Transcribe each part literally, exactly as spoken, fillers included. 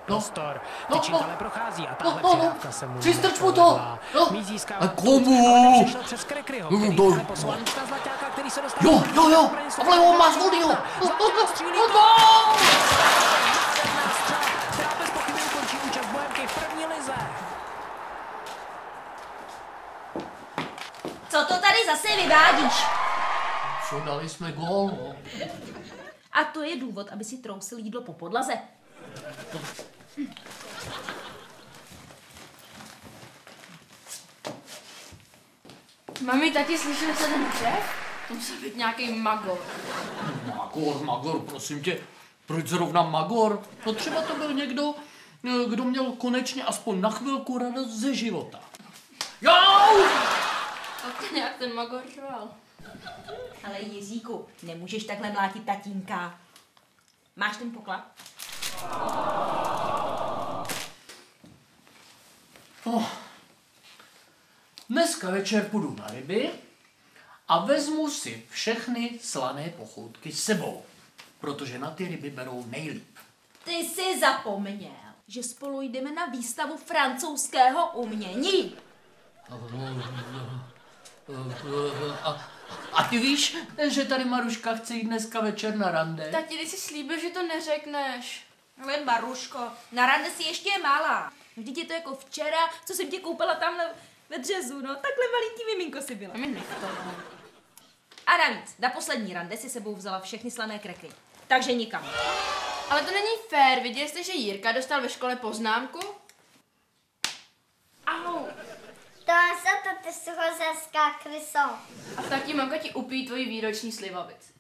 prostor. No, Tyčík no, ale prochází a no, tahle no, přidávka se mu přistrč mu to. No. Míč získává. A komu? Přešel přes Krekryho, No, který to- ale poslal míč na Zlaťáka, který se dostal. Jo, jo, jo. A vlevo má Zvolnýho. Zlaťák střílí No, gól! Nádherná střela, která bez pochyby ukončí účast Bohemky v první lize. Co to tady zase vyvádíš? Co, dali jsme gól, no. A to je důvod, aby si trousil jídlo po podlaze. Hm. Mami, taky slyšeli se ten křev? To musel být nějaký magor. Magor, Magor, prosím tě. Proč zrovna Magor? No třeba to byl někdo, kdo měl konečně aspoň na chvilku radost ze života. Jau! A to nějak ten magor řval. Ale Jiříku, nemůžeš takhle mlátit tatínka. Máš ten poklad? Oh. Dneska večer půjdu na ryby a vezmu si všechny slané pochoutky s sebou, protože na ty ryby berou nejlíp. Ty jsi zapomněl, že spolu jdeme na výstavu francouzského umění. A, a ty víš, že tady Maruška chce jít dneska večer na rande? Tati, ty jsi slíbil, že to neřekneš. Ale Maruško, na rande si ještě je malá. Vždyť je to jako včera, co jsem tě koupala tamhle ve dřezu, no. Takhle malinký miminko si byla. Mami, nech to. A navíc, na poslední rande si sebou vzala všechny slané krekry. Takže nikam. Ale to není fér. Viděli jste, že Jirka dostal ve škole poznámku? Au. To se to ty suchozemská kryso. A tati, mamka ti upíjí tvoji výroční slivovici.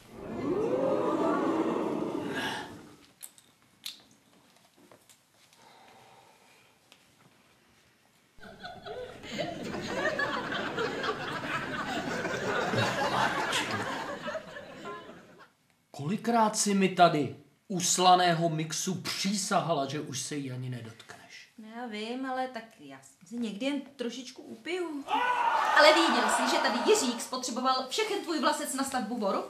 Kolikrát si mi tady u slaného mixu přísahala, že už se jí ani nedotkneš? Já vím, ale tak já si někdy jen trošičku upiju. Ale věděl jsi, že tady Jiřík spotřeboval všechen tvůj vlasec na stavbu boru?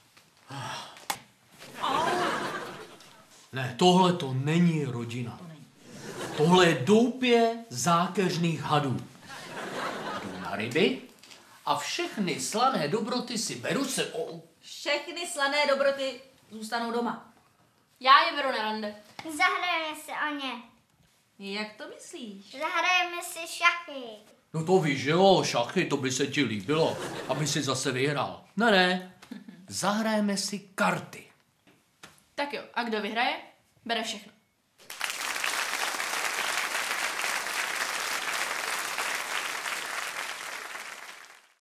Ne, tohle to není rodina. To není. Tohle je doupě zákeřných hadů. Jdu na ryby a všechny slané dobroty si beru sebou. Všechny slané dobroty zůstanou doma. Já je beru na rande. Zahrajeme si o ně. Jak to myslíš? Zahrajeme si šachy. No to víš, že jo, šachy, to by se ti líbilo, aby si zase vyhrál. Ne, ne, zahrajeme si karty. Tak jo, a kdo vyhraje, bere všechno.